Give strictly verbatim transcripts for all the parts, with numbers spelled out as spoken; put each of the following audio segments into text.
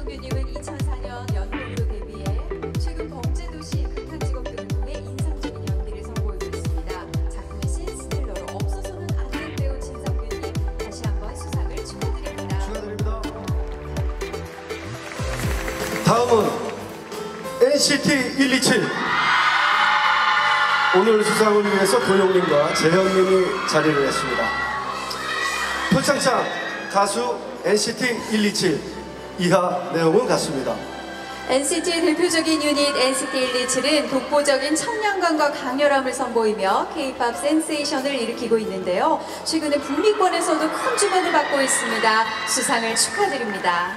진성규님은 이천사 년 연극으로 데뷔해 최근 범죄도시, 극한직업 등을 통해 인상적인 연기를 선보이고 있습니다. 작품의 신스틸러로 없어서는 안 될 배우 진성규님, 다시 한번 수상을 축하드립니다. 축하드립니다. 다음은 엔시티 일이칠. 오늘 수상을 위해서 도영님과 재현님이 자리를 했습니다. 표창장 가수 엔시티 일이칠. 이하 내용은 같습니다. 엔시티의 대표적인 유닛 엔시티 일이칠은 독보적인 청량감과 강렬함을 선보이며 K-팝 센세이션을 일으키고 있는데요. 최근에 북미권에서도 큰 주목을 받고 있습니다. 수상을 축하드립니다.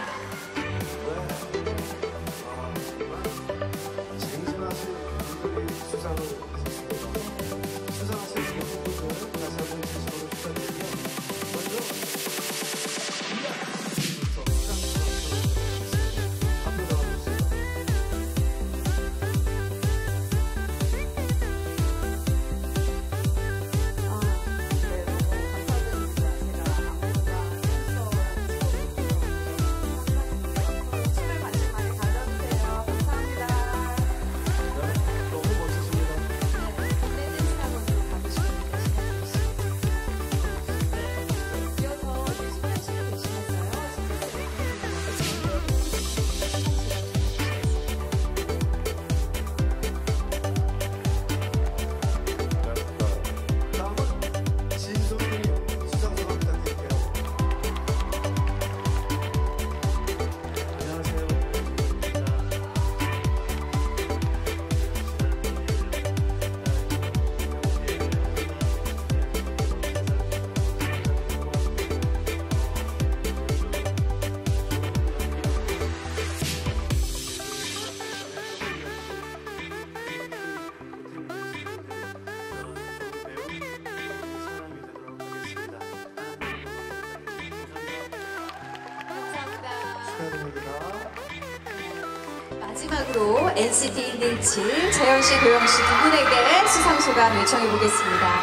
마지막으로 엔시티 일이칠 재현씨, 도영씨 두 분에게 수상 소감 요청해 보겠습니다.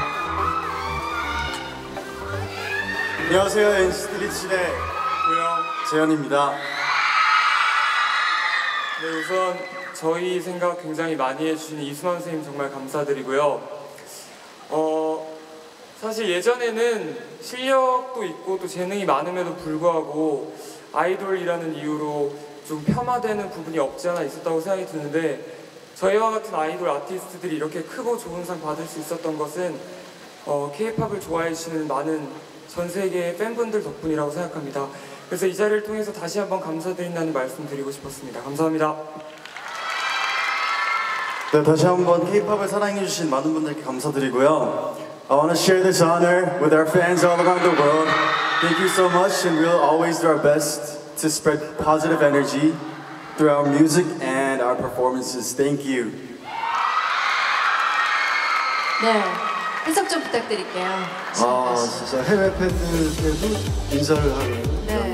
안녕하세요. 엔시티 일이칠의 도영, 재현입니다. 네, 우선 저희 생각 굉장히 많이 해주신 이수만 선생님 정말 감사드리고요. 어, 사실 예전에는 실력도 있고 또 재능이 많음에도 불구하고 아이돌이라는 이유로 좀 폄하되는 부분이 없지 않아 있었다고 생각이 드는데, 저희와 같은 아이돌 아티스트들이 이렇게 크고 좋은 상 받을 수 있었던 것은 어, K-팝을 좋아해 주시는 많은 전 세계의 팬분들 덕분이라고 생각합니다. 그래서 이 자리를 통해서 다시 한번 감사드린다는 말씀 드리고 싶었습니다. 감사합니다. 네, 다시 한번 K-팝을 사랑해주신 많은 분들께 감사드리고요. I want to share this honor with our fans all around the world. Thank you so much, and we'll always do our best to spread positive energy through our music and our performances. Thank you. 네, 해석 좀 부탁드릴게요. 아, 진짜 해외 팬들께도 인사를 하는 네.